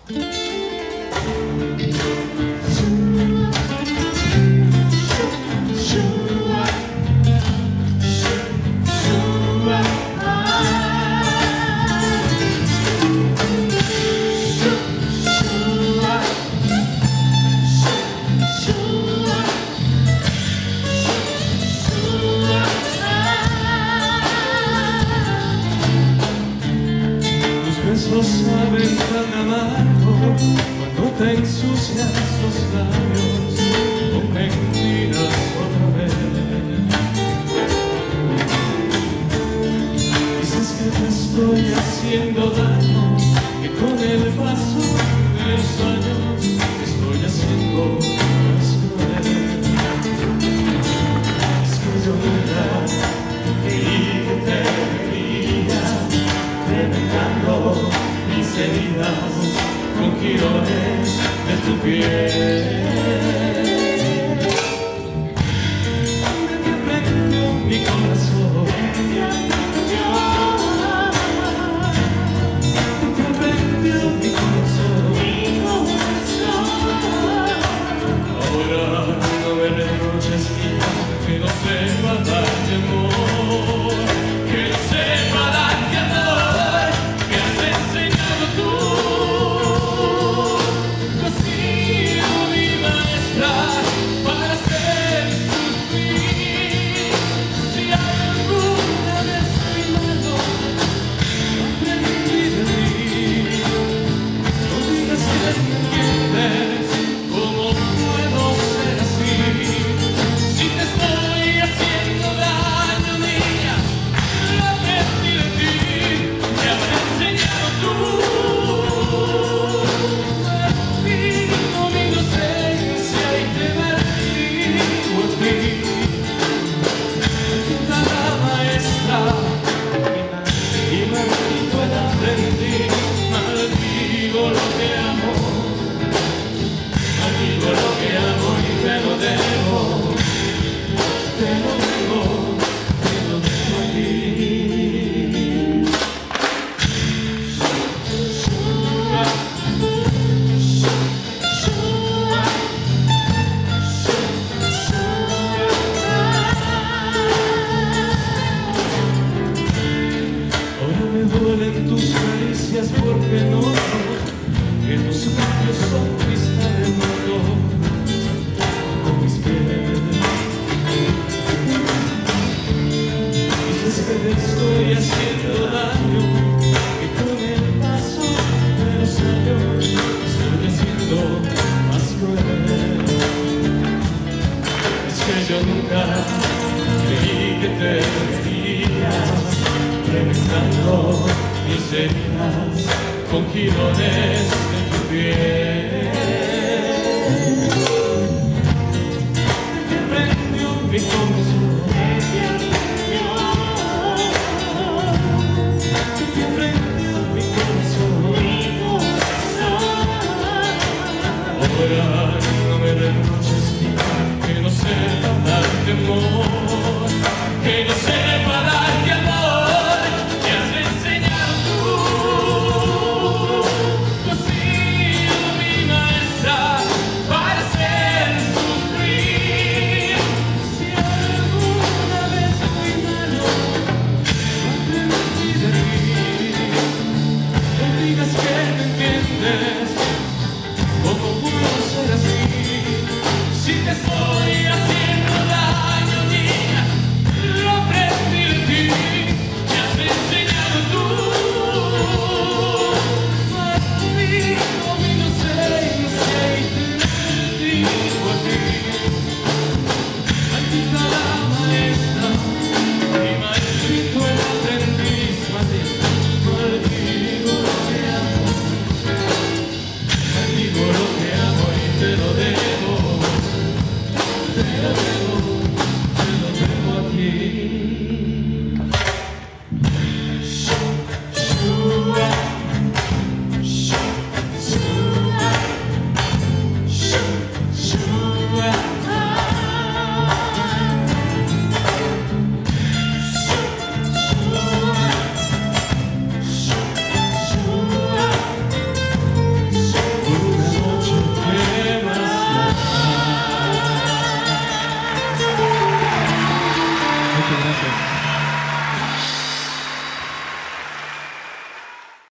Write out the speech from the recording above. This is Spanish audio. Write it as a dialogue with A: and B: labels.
A: Besos saben tan amargo cuando te ensucias los labios con mentiras otra vez. Dices que te estoy haciendo daño, que con el paso de los años te estoy haciendo más cruel. Es que yo nunca creí que te vería reventando mis heridas con jirones de tu piel. Te prendió mi corazón, te prendió mi corazón. Ahora no me reproches, mía, que no sepa darte amor, que no sepa darte amor. Duelen tus caricias porque no, que tus labios son cristal hermoso con mis pies. Dices que te estoy haciendo daño, que con el paso de los años te estoy haciendo más cruel. Es que yo nunca creí que te verías reventando mis heridas con jirones de tu piel. Te prendió mi corazón, te prendió mi corazón. Ahora no me reproches, que no sepa darte amor.